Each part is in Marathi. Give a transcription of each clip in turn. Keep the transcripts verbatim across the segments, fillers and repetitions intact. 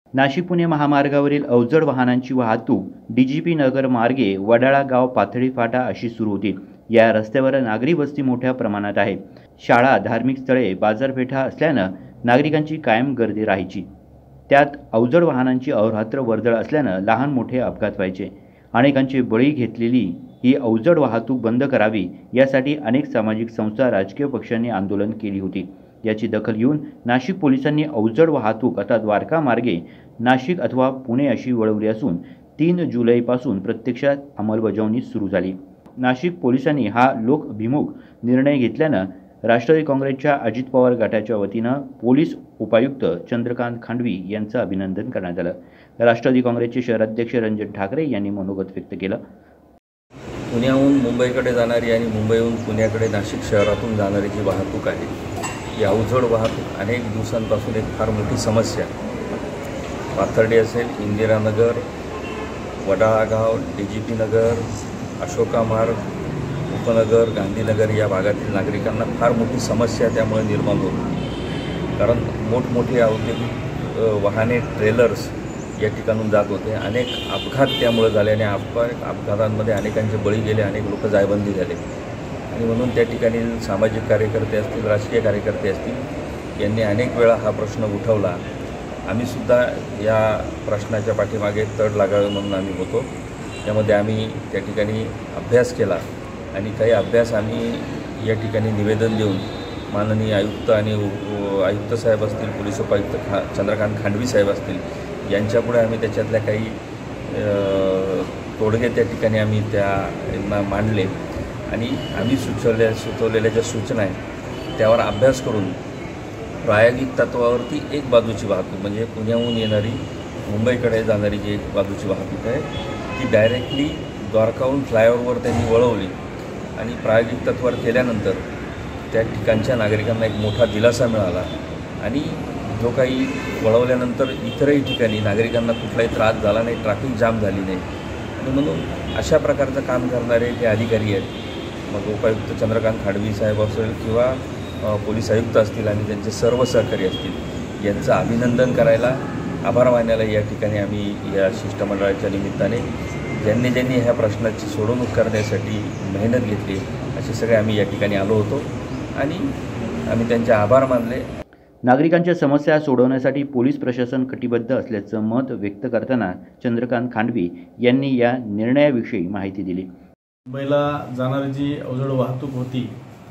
नाशिक पुणे महामार्गावरील अवजड वाहनांची वाहतूक डीजीपी नगर मार्गे वडाळा गाव पाथडी फाटा अशी सुरू होती। या रस्त्यावर नागरी वस्ती मोठ्या प्रमाणात आहे। शाळा, धार्मिक स्थळे, बाजारपेठा असल्यानं नागरिकांची कायम गर्दी राहायची। त्यात अवजड वाहनांची अहोरात्र वर्दळ असल्यानं लहान मोठे अपघात व्हायचे। अनेकांचे बळी घेतलेली ही अवजड वाहतूक बंद करावी यासाठी अनेक सामाजिक संस्था, राजकीय पक्षांनी आंदोलन केली होती। याची दखल घेऊन नाशिक पोलिसांनी अवजड वाहतूक आता द्वारका मार्गे नाशिक अथवा पुणे अशी वळवली असून तीन जुलैपासून प्रत्यक्षात अंमलबजावणी सुरू झाली। नाशिक पोलिसांनी हा लोकभिमुख निर्णय घेतल्यानं राष्ट्रवादी काँग्रेसच्या अजित पवार गटाच्या वतीनं पोलीस उपायुक्त चंद्रकांत खांडवी यांचं अभिनंदन करण्यात आलं। राष्ट्रवादी काँग्रेसचे शहराध्यक्ष रंजन ठाकरे यांनी मनोगत व्यक्त केलं। पुण्याहून मुंबईकडे जाणारी आणि मुंबईहून पुण्याकडे नाशिक शहरातून जाणारी जी वाहतूक आहे, ही अवजड वाहतूक अनेक दिवसांपासून एक फार मोठी समस्या। पाथर्डी असेल, इंदिरानगर, वडाळागाव, डीजीपी नगर, अशोका मार्ग, उपनगर, गांधीनगर या भागातील नागरिकांना फार मोठी समस्या त्यामुळे निर्माण होती। कारण मोठमोठे औद्योगिक वाहने, ट्रेलर्स या ठिकाणून जात होते। अनेक अपघात त्यामुळे झाले आणि अपघात अपघातांमध्ये अनेकांचे बळी गेले, अनेक लोक जायबंदी झाले आणि म्हणून त्या ठिकाणी सामाजिक कार्यकर्ते असतील, राजकीय कार्यकर्ते असतील, यांनी अनेक वेळा हा प्रश्न उठवला। आम्हीसुद्धा या प्रश्नाच्या पाठीमागे तड लागावे म्हणून आम्ही होतो। त्यामध्ये आम्ही त्या ठिकाणी अभ्यास केला आणि काही अभ्यास आम्ही या ठिकाणी निवेदन देऊन माननीय आयुक्त आणि आयुक्त साहेब असतील, पोलीस उपायुक्त खा चंद्रकांत खांडवी साहेब असतील, यांच्यापुढे आम्ही त्याच्यातल्या काही तोडगे त्या ठिकाणी आम्ही त्यांना मांडले आणि आम्ही सुचवल्या सुचवलेल्या ज्या सूचना आहेत त्यावर अभ्यास करून प्रायोगिक तत्वावरती एक बाजूची वाहतूक म्हणजे पुण्याहून येणारी मुंबईकडे जाणारी जी एक बाजूची वाहतूक आहे ती डायरेक्टली द्वारकाहून फ्लायओव्हरवर त्यांनी वळवली आणि प्रायोगिक तत्वावर केल्यानंतर त्या ठिकाणच्या नागरिकांना एक मोठा दिलासा मिळाला आणि जो काही वळवल्यानंतर इतरही ठिकाणी नागरिकांना कुठलाही त्रास झाला नाही, ट्रॅफिक जाम झाली नाही आणि म्हणून अशा प्रकारचं काम करणारे जे अधिकारी आहेत, मग उपायुक्त चंद्रकांत खांडवी साहेब असेल किंवा पोलीस आयुक्त असतील आणि त्यांचे सर्व सहकारी असतील, यांचं अभिनंदन करायला, आभार मानायला या ठिकाणी आम्ही या शिष्टमंडळाच्या निमित्ताने ज्यांनी ज्यांनी ह्या प्रश्नाची सोडवणूक करण्यासाठी मेहनत घेतली असे सगळे आम्ही या ठिकाणी आलो होतो आणि आम्ही त्यांचे आभार मानले। नागरिकांच्या समस्या सोडवण्यासाठी पोलीस प्रशासन कटिबद्ध असल्याचं मत व्यक्त करताना चंद्रकांत खांडवी यांनी या निर्णयाविषयी माहिती दिली। मुंबईला जाणारी जी अवजड वाहतूक होती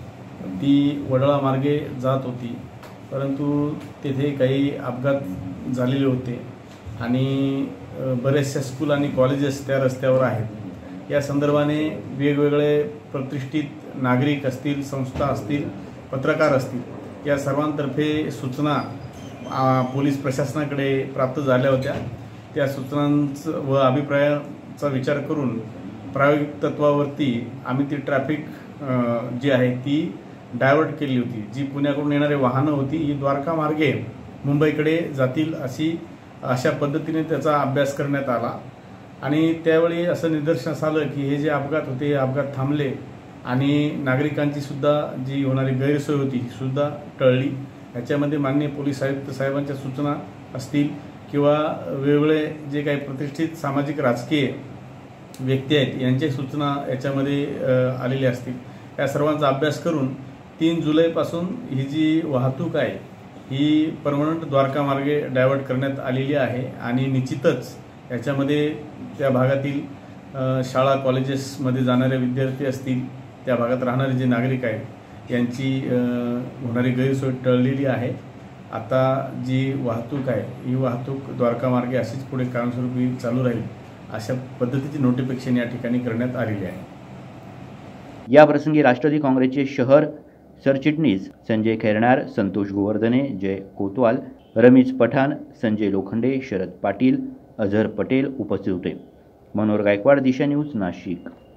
ती वडाळा मार्गे जात होती, परंतु तेथे काही अपघात झालेले होते आणि बरेचशा स्कूल आणि कॉलेजेस त्या रस्त्यावर आहेत। या संदर्भाने वेगवेगळे प्रतिष्ठित नागरिक असतील, संस्था असतील, पत्रकार असतील, या सर्वांतर्फे सूचना पोलीस प्रशासनाकडे प्राप्त झाल्या होत्या। त्या सूचनांचं व अभिप्रायाचा विचार करून प्रायोगिक तत्वावरती आम्ही ती ट्रॅफिक जी आहे ती डायव्हर्ट केली होती। जी पुण्याकडून येणारे वाहनं होती ही द्वारका मार्गे मुंबईकडे जातील अशी अशा पद्धतीने त्याचा अभ्यास करण्यात आला आणि त्यावेळी असं निदर्शनास आलं की हे जे अपघात होते हे अपघात थांबले आणि नागरिकांची सुद्धा जी होणारी गैरसोय होती सुद्धा टळली। याच्यामध्ये माननीय पोलीस आयुक्त साहेबांच्या सूचना असतील किंवा वेगवेगळे जे काही प्रतिष्ठित सामाजिक राजकीय व्यक्ती आहेत यांच्या सूचना याच्यामध्ये आलेल्या असतील। या सर्वांचा अभ्यास करून तीन जुलैपासून ही जी वाहतूक आहे ही परमनंट द्वारका मार्गे डायव्हर्ट करण्यात आलेली आहे आणि निश्चितच याच्यामध्ये त्या भागातील शाळा, कॉलेजेसमध्ये जाणारे विद्यार्थी असतील, त्या भागात राहणारे जे नागरिक आहेत यांची होणारी गैरसोय टळलेली आहे। आता जी वाहतूक आहे ही वाहतूक द्वारका मार्गे अशीच पुढे कायमस्वरूपी चालू राहील अशा पद्धतीची नोटिफिकेशन या ठिकाणी करण्यात आलेली आहे। या प्रसंगी राष्ट्रवादी काँग्रेसचे शहर सरचिटणीस संजय खैरनार, संतोष गोवर्धने, जय कोतवाल, रमेश पठाण, संजय लोखंडे, शरद पाटील, अझर पटेल उपस्थित होते। मनोहर गायकवाड, दिशा न्यूज, नाशिक।